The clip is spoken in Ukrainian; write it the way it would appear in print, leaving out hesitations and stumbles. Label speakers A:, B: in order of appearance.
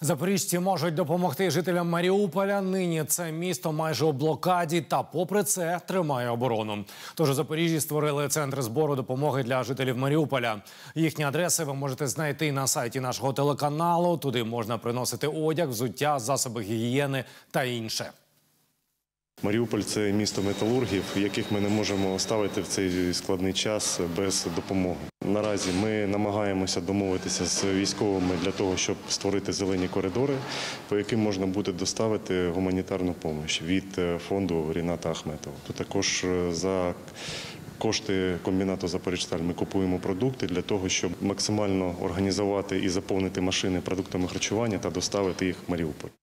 A: Запоріжці можуть допомогти жителям Маріуполя. Нині це місто майже у блокаді та попри це тримає оборону. Тож у Запоріжжі створили центр збору допомоги для жителів Маріуполя. Їхні адреси ви можете знайти на сайті нашого телеканалу. Туди можна приносити одяг, взуття, засоби гігієни та інше.
B: Маріуполь – це місто металургів, яких ми не можемо оставити в цей складний час без допомоги. Наразі ми намагаємося домовитися з військовими для того, щоб створити зелені коридори, по яким можна буде доставити гуманітарну допомогу від фонду Ріната Ахметова. Також за кошти комбінату «Запоріжсталь» ми купуємо продукти для того, щоб максимально організувати і заповнити машини продуктами харчування та доставити їх в Маріуполь.